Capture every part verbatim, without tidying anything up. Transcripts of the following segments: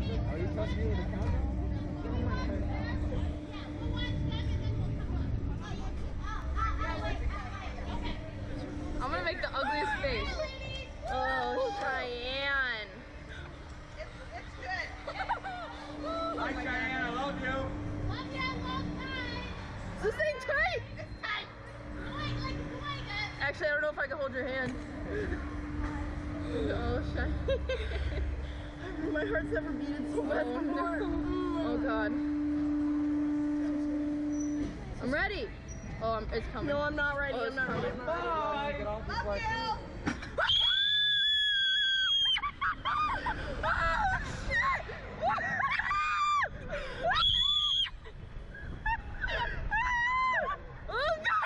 Are you supposed to be with the countdown? I'm gonna make the ugliest face. Oh, Cheyenne. It's, it's good. Hi, Cheyenne, I love you. Love ya, love time. Is this thing tight? It's tight. Like, like, like it. Actually, I don't know if I can hold your hand. Oh, Cheyenne. My heart's never beaten so bad Oh, before. no. Oh, God. I'm ready. Oh, I'm, it's coming. No, I'm not ready. Oh, I'm it's not ready. I'm coming. not ready. Get off this Love bike. you. Oh, shit! Oh, God!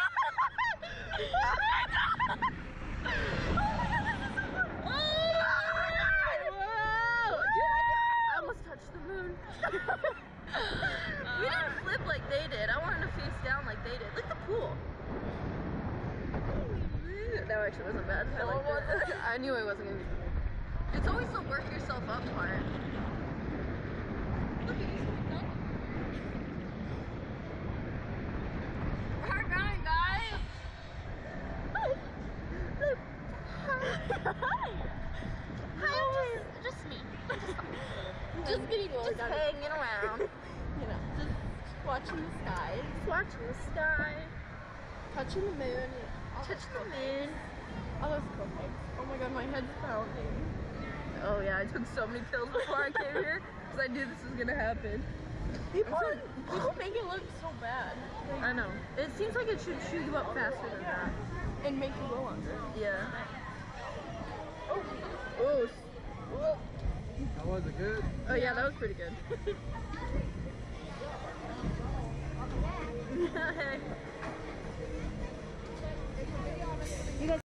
I almost touched the moon. We didn't flip like they did. I wanted to face down like they did. Like the pool. That actually wasn't bad. I liked it. I knew I wasn't gonna be good. It's always the work yourself up part. Look at you. We're going, guys. Hi, I'm just, just me. Just getting just hanging around. You know, just watching the sky, Just watching the sky. touching the moon. Touch the moon. All those cool things. Oh my god, my head's pounding. Oh yeah, I took so many pills before I came here because I knew this was gonna happen. People, people make it look so bad. Like, I know. It seems like it should shoot you up faster than that. and make you go longer. Yeah. Oh, Oh. How was it good? Oh yeah, that was pretty good.